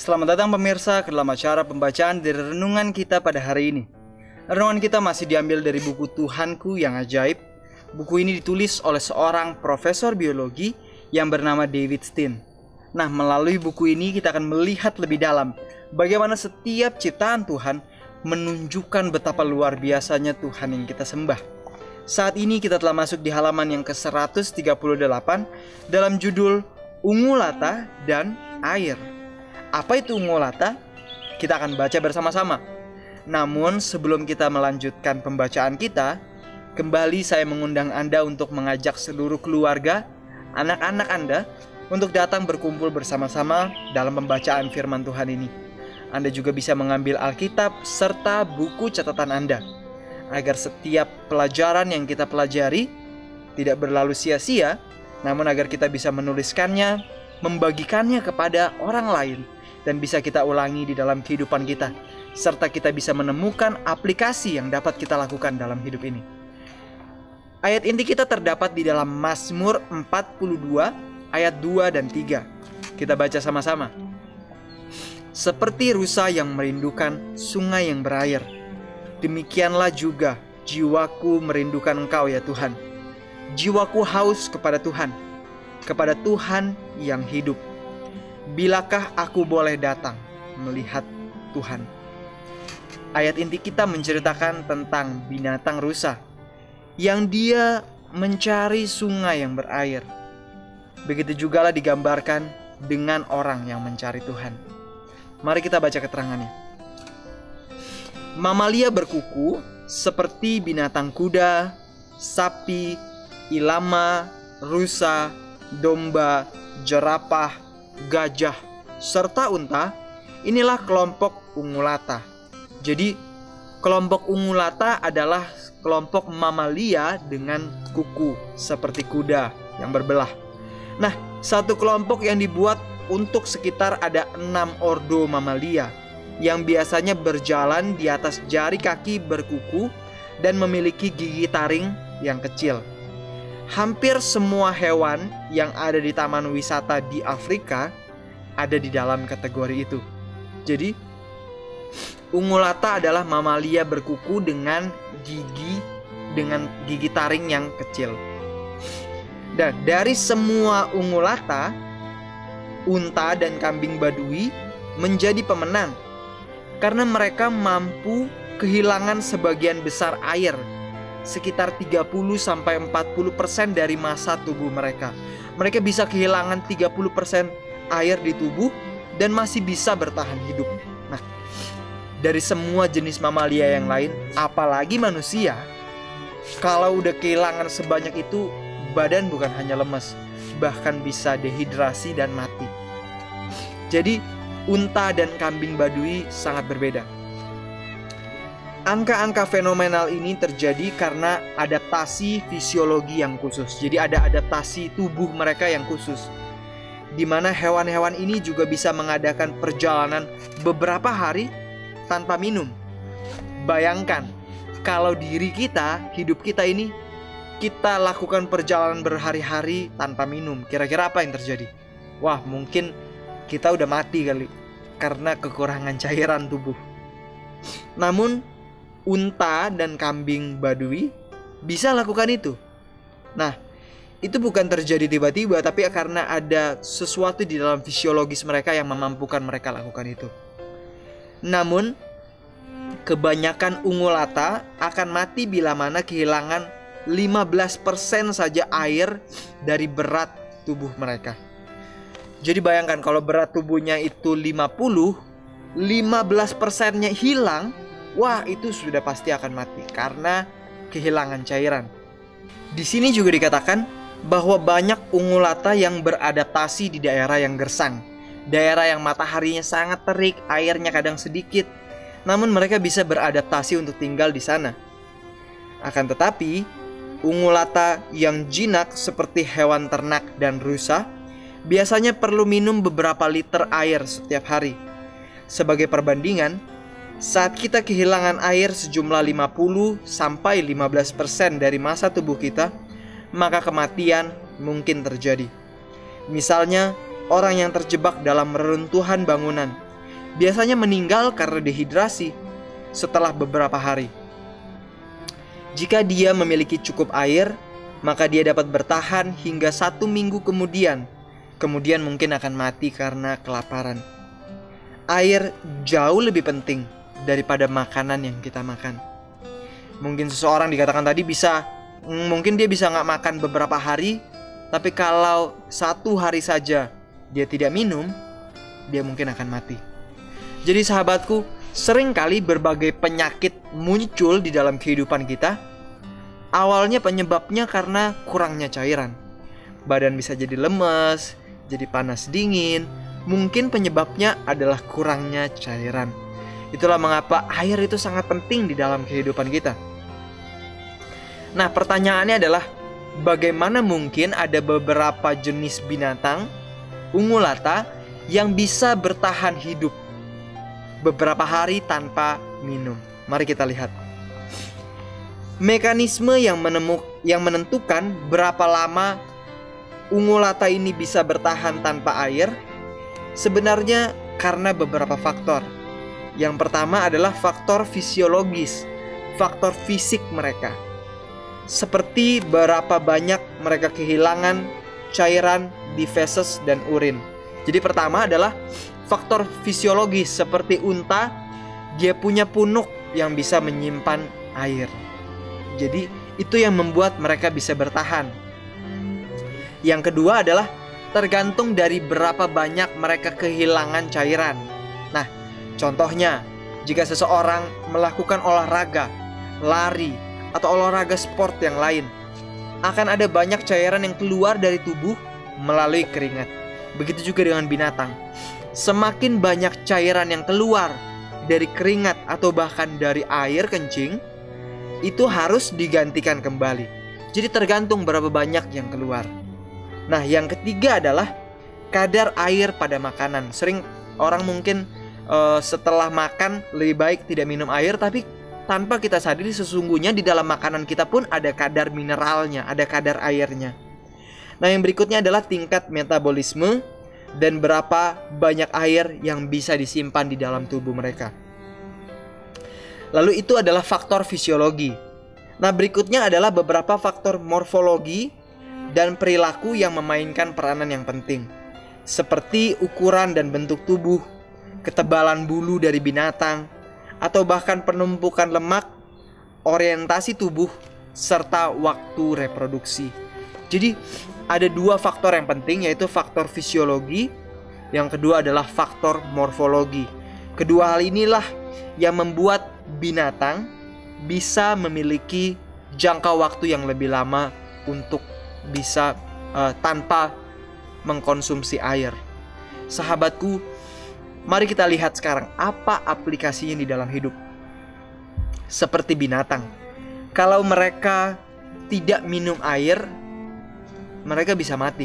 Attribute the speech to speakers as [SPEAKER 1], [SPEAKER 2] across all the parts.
[SPEAKER 1] Selamat datang pemirsa ke dalam acara pembacaan dari renungan kita pada hari ini. Renungan kita masih diambil dari buku Tuhanku yang Ajaib. Buku ini ditulis oleh seorang profesor biologi yang bernama David Steen. Nah, melalui buku ini kita akan melihat lebih dalam bagaimana setiap ciptaan Tuhan menunjukkan betapa luar biasanya Tuhan yang kita sembah. Saat ini kita telah masuk di halaman yang ke-138 dalam judul Ungu Lata dan Air. Apa itu ungu lata? Kita akan baca bersama-sama. Namun sebelum kita melanjutkan pembacaan kita, kembali saya mengundang Anda untuk mengajak seluruh keluarga, anak-anak Anda untuk datang berkumpul bersama-sama dalam pembacaan firman Tuhan ini. Anda juga bisa mengambil Alkitab serta buku catatan Anda, agar setiap pelajaran yang kita pelajari tidak berlalu sia-sia, namun agar kita bisa menuliskannya, membagikannya kepada orang lain, dan bisa kita ulangi di dalam kehidupan kita, serta kita bisa menemukan aplikasi yang dapat kita lakukan dalam hidup ini. Ayat inti kita terdapat di dalam Mazmur 42 ayat 2 dan 3. Kita baca sama-sama. Seperti rusa yang merindukan sungai yang berair, demikianlah juga jiwaku merindukan Engkau ya Tuhan. Jiwaku haus kepada Tuhan yang hidup. Bilakah aku boleh datang melihat Tuhan? Ayat inti kita menceritakan tentang binatang rusa yang dia mencari sungai yang berair. Begitu jugalah digambarkan dengan orang yang mencari Tuhan. Mari kita baca keterangannya. Mamalia berkuku seperti binatang kuda, sapi, ilama, rusa, domba, jerapah, gajah, serta unta. Inilah kelompok ungu lata. Jadi kelompok ungu lata adalah kelompok mamalia dengan kuku seperti kuda yang berbelah. Nah, satu kelompok yang dibuat untuk sekitar ada 6 ordo mamalia yang biasanya berjalan di atas jari kaki berkuku dan memiliki gigi taring yang kecil. Hampir semua hewan yang ada di taman wisata di Afrika ada di dalam kategori itu. Jadi, ungu lata adalah mamalia berkuku dengan gigi taring yang kecil. Dan dari semua ungu lata, unta dan kambing badui menjadi pemenang karena mereka mampu kehilangan sebagian besar air, sekitar 30-40% dari massa tubuh mereka. Mereka bisa kehilangan 30% air di tubuh dan masih bisa bertahan hidup. Nah, dari semua jenis mamalia yang lain, apalagi manusia, kalau udah kehilangan sebanyak itu, badan bukan hanya lemas, bahkan bisa dehidrasi dan mati. Jadi, unta dan kambing badui sangat berbeda. Angka-angka fenomenal ini terjadi karena adaptasi fisiologi yang khusus. Jadi ada adaptasi tubuh mereka yang khusus, di mana hewan-hewan ini juga bisa mengadakan perjalanan beberapa hari tanpa minum. Bayangkan kalau diri kita, hidup kita ini, kita lakukan perjalanan berhari-hari tanpa minum. Kira-kira apa yang terjadi? Wah, mungkin kita udah mati kali karena kekurangan cairan tubuh. Namun unta dan kambing badui bisa lakukan itu. Nah, itu bukan terjadi tiba-tiba, tapi karena ada sesuatu di dalam fisiologis mereka yang memampukan mereka lakukan itu. Namun, kebanyakan ungu lata akan mati bila mana kehilangan 15% saja air dari berat tubuh mereka. Jadi bayangkan kalau berat tubuhnya itu 50, 15%-nya hilang, wah, itu sudah pasti akan mati karena kehilangan cairan. Di sini juga dikatakan bahwa banyak ungu lata yang beradaptasi di daerah yang gersang, daerah yang mataharinya sangat terik, airnya kadang sedikit. Namun mereka bisa beradaptasi untuk tinggal di sana. Akan tetapi, ungu lata yang jinak seperti hewan ternak dan rusa biasanya perlu minum beberapa liter air setiap hari. Sebagai perbandingan, saat kita kehilangan air sejumlah 50-15% dari massa tubuh kita, maka kematian mungkin terjadi. Misalnya, orang yang terjebak dalam reruntuhan bangunan biasanya meninggal karena dehidrasi setelah beberapa hari. Jika dia memiliki cukup air, maka dia dapat bertahan hingga 1 minggu kemudian mungkin akan mati karena kelaparan. Air jauh lebih penting daripada makanan yang kita makan. Mungkin seseorang dikatakan tadi mungkin dia bisa nggak makan beberapa hari, tapi kalau 1 hari saja dia tidak minum, dia mungkin akan mati. Jadi sahabatku, seringkali berbagai penyakit muncul di dalam kehidupan kita. Awalnya penyebabnya karena kurangnya cairan. Badan bisa jadi lemes, jadi panas dingin. Mungkin penyebabnya adalah kurangnya cairan. Itulah mengapa air itu sangat penting di dalam kehidupan kita. Nah, pertanyaannya adalah, bagaimana mungkin ada beberapa jenis binatang ungulata yang bisa bertahan hidup beberapa hari tanpa minum? Mari kita lihat. Mekanisme yang menentukan berapa lama ungulata ini bisa bertahan tanpa air sebenarnya karena beberapa faktor. Yang pertama adalah faktor fisiologis, faktor fisik mereka. Seperti berapa banyak mereka kehilangan cairan di feses dan urin. Jadi pertama adalah faktor fisiologis, seperti unta, dia punya punuk yang bisa menyimpan air. Jadi itu yang membuat mereka bisa bertahan. Yang kedua adalah tergantung dari berapa banyak mereka kehilangan cairan. Nah, contohnya, jika seseorang melakukan olahraga, lari, atau olahraga sport yang lain, akan ada banyak cairan yang keluar dari tubuh melalui keringat. Begitu juga dengan binatang. Semakin banyak cairan yang keluar dari keringat atau bahkan dari air kencing, itu harus digantikan kembali. Jadi tergantung berapa banyak yang keluar. Nah, yang ketiga adalah kadar air pada makanan. Sering orang mungkin setelah makan lebih baik tidak minum air, tapi tanpa kita sadari sesungguhnya di dalam makanan kita pun ada kadar mineralnya, ada kadar airnya. Nah, yang berikutnya adalah tingkat metabolisme dan berapa banyak air yang bisa disimpan di dalam tubuh mereka. Lalu itu adalah faktor fisiologi. Nah, berikutnya adalah beberapa faktor morfologi dan perilaku yang memainkan peranan yang penting. Seperti ukuran dan bentuk tubuh, ketebalan bulu dari binatang, atau bahkan penumpukan lemak, orientasi tubuh, serta waktu reproduksi. Jadi ada 2 faktor yang penting, yaitu faktor fisiologi, yang kedua adalah faktor morfologi. Kedua hal inilah yang membuat binatang bisa memiliki jangka waktu yang lebih lama untuk bisa tanpa mengkonsumsi air. Sahabatku, mari kita lihat sekarang apa aplikasinya di dalam hidup. Seperti binatang, kalau mereka tidak minum air, mereka bisa mati.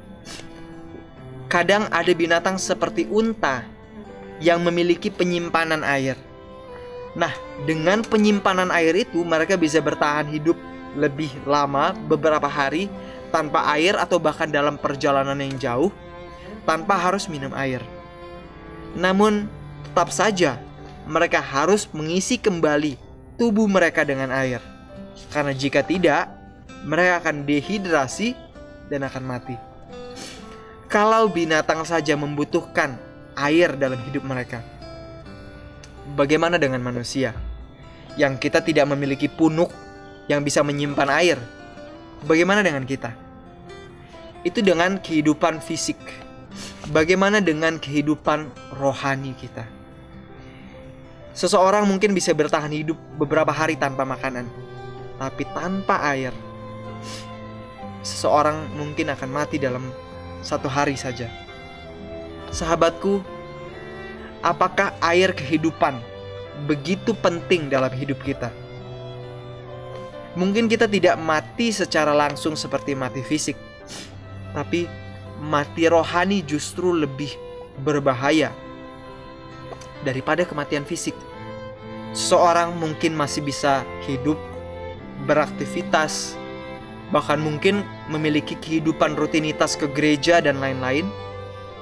[SPEAKER 1] Kadang ada binatang seperti unta yang memiliki penyimpanan air. Nah, dengan penyimpanan air itu mereka bisa bertahan hidup lebih lama, beberapa hari tanpa air, atau bahkan dalam perjalanan yang jauh tanpa harus minum air. Namun tetap saja mereka harus mengisi kembali tubuh mereka dengan air. Karena jika tidak, mereka akan dehidrasi dan akan mati. Kalau binatang saja membutuhkan air dalam hidup mereka, bagaimana dengan manusia yang kita tidak memiliki punuk yang bisa menyimpan air? Bagaimana dengan kita? Itu dengan kehidupan fisik. Bagaimana dengan kehidupan rohani kita? Seseorang mungkin bisa bertahan hidup beberapa hari tanpa makanan, tapi tanpa air, seseorang mungkin akan mati dalam 1 hari saja. Sahabatku, apakah air kehidupan begitu penting dalam hidup kita? Mungkin kita tidak mati secara langsung seperti mati fisik, tapi mati rohani justru lebih berbahaya daripada kematian fisik. Seseorang mungkin masih bisa hidup, beraktivitas, bahkan mungkin memiliki kehidupan rutinitas ke gereja dan lain-lain.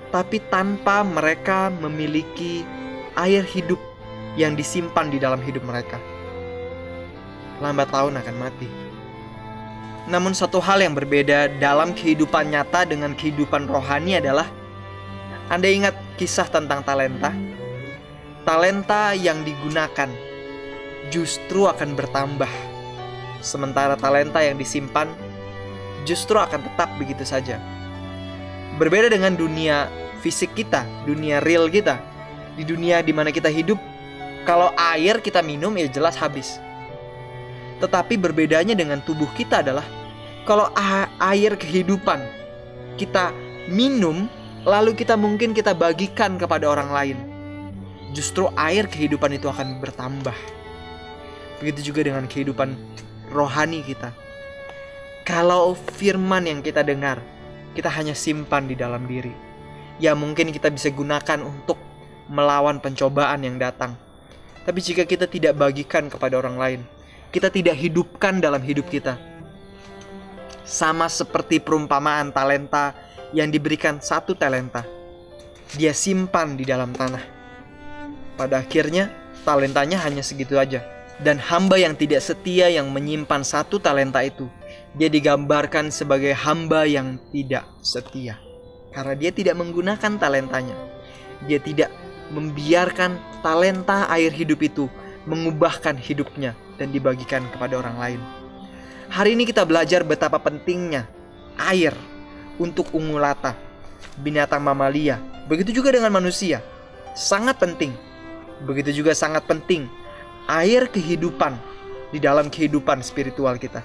[SPEAKER 1] tapi tanpa mereka memiliki air hidup yang disimpan di dalam hidup mereka, lambat laun akan mati. Namun satu hal yang berbeda dalam kehidupan nyata dengan kehidupan rohani adalah, Anda ingat kisah tentang talenta? Talenta yang digunakan justru akan bertambah, sementara talenta yang disimpan justru akan tetap begitu saja. Berbeda dengan dunia fisik kita, dunia real kita. Di dunia di mana kita hidup, kalau air kita minum ya jelas habis. Tetapi berbedanya dengan tubuh kita adalah, kalau air kehidupan kita minum, lalu mungkin kita bagikan kepada orang lain, justru air kehidupan itu akan bertambah. Begitu juga dengan kehidupan rohani kita. Kalau firman yang kita dengar, kita hanya simpan di dalam diri, ya mungkin kita bisa gunakan untuk melawan pencobaan yang datang. Tapi jika kita tidak bagikan kepada orang lain, kita tidak hidupkan dalam hidup kita. Sama seperti perumpamaan talenta yang diberikan 1 talenta, dia simpan di dalam tanah. Pada akhirnya talentanya hanya segitu aja. Dan hamba yang tidak setia yang menyimpan 1 talenta itu, dia digambarkan sebagai hamba yang tidak setia, karena dia tidak menggunakan talentanya. Dia tidak membiarkan talenta air hidup itu mengubahkan hidupnya dan dibagikan kepada orang lain. Hari ini kita belajar betapa pentingnya air untuk ungulata, binatang mamalia. Begitu juga dengan manusia, sangat penting. Begitu juga sangat penting air kehidupan di dalam kehidupan spiritual kita.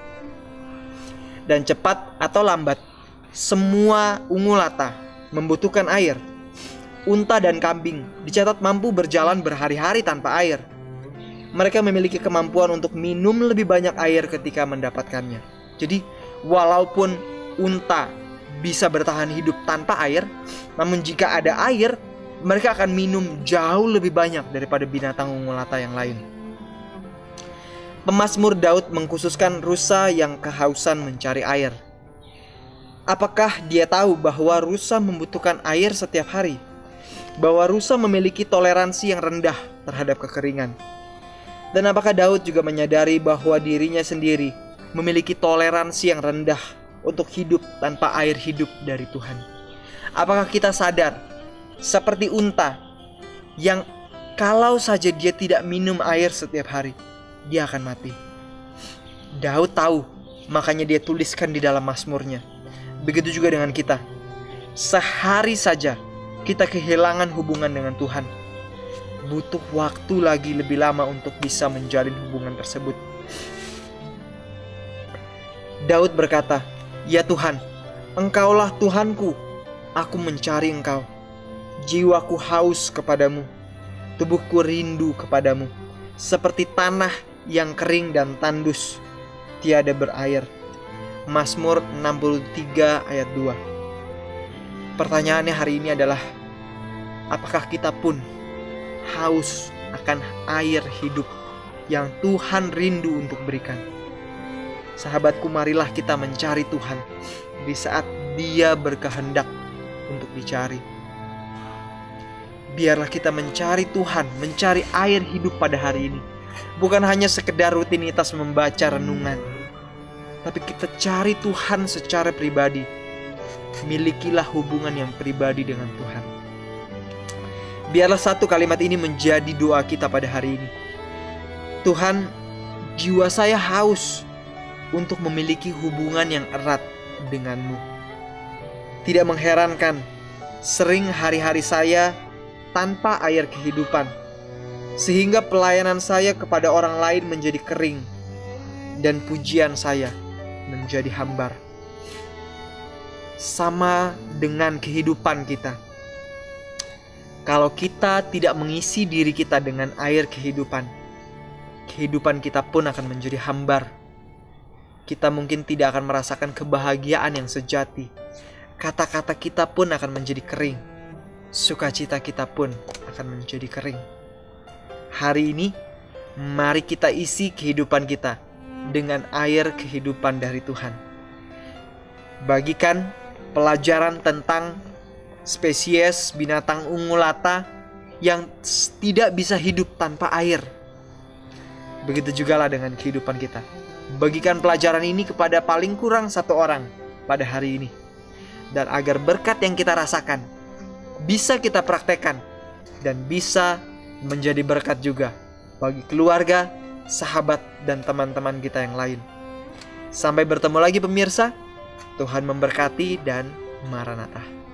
[SPEAKER 1] Dan cepat atau lambat, semua ungulata membutuhkan air. Unta dan kambing dicatat mampu berjalan berhari-hari tanpa air. Mereka memiliki kemampuan untuk minum lebih banyak air ketika mendapatkannya. Jadi, walaupun unta bisa bertahan hidup tanpa air, namun jika ada air, mereka akan minum jauh lebih banyak daripada binatang ungulata yang lain. Pemazmur Daud mengkhususkan rusa yang kehausan mencari air. Apakah dia tahu bahwa rusa membutuhkan air setiap hari? Bahwa rusa memiliki toleransi yang rendah terhadap kekeringan. Dan apakah Daud juga menyadari bahwa dirinya sendiri memiliki toleransi yang rendah untuk hidup tanpa air hidup dari Tuhan? Apakah kita sadar seperti unta yang kalau saja dia tidak minum air setiap hari, dia akan mati? Daud tahu, makanya dia tuliskan di dalam mazmurnya. Begitu juga dengan kita. Sehari saja kita kehilangan hubungan dengan Tuhan, butuh waktu lagi lebih lama untuk bisa menjalin hubungan tersebut. Daud berkata, "Ya Tuhan, Engkaulah Tuhanku, aku mencari Engkau. Jiwaku haus kepadamu, tubuhku rindu kepadamu, seperti tanah yang kering dan tandus, tiada berair." Mazmur 63 ayat 2. Pertanyaannya hari ini adalah, apakah kita pun haus akan air hidup yang Tuhan rindu untuk berikan? Sahabatku, marilah kita mencari Tuhan di saat Dia berkehendak untuk dicari. Biarlah kita mencari Tuhan, mencari air hidup pada hari ini. Bukan hanya sekedar rutinitas membaca renungan, tapi kita cari Tuhan secara pribadi. Milikilah hubungan yang pribadi dengan Tuhan. Biarlah satu kalimat ini menjadi doa kita pada hari ini. Tuhan, jiwa saya haus untuk memiliki hubungan yang erat denganmu. Tidak mengherankan, sering hari-hari saya tanpa air kehidupan, sehingga pelayanan saya kepada orang lain menjadi kering, dan pujian saya menjadi hambar. Sama dengan kehidupan kita. Kalau kita tidak mengisi diri kita dengan air kehidupan, kehidupan kita pun akan menjadi hambar. Kita mungkin tidak akan merasakan kebahagiaan yang sejati. Kata-kata kita pun akan menjadi kering. Sukacita kita pun akan menjadi kering. Hari ini, mari kita isi kehidupan kita dengan air kehidupan dari Tuhan. Bagikan pelajaran tentang spesies binatang ungulata yang tidak bisa hidup tanpa air. Begitu juga lah dengan kehidupan kita. Bagikan pelajaran ini kepada paling kurang satu orang pada hari ini. Dan agar berkat yang kita rasakan bisa kita praktekkan dan bisa menjadi berkat juga bagi keluarga, sahabat, dan teman-teman kita yang lain. Sampai bertemu lagi pemirsa. Tuhan memberkati dan Maranatha.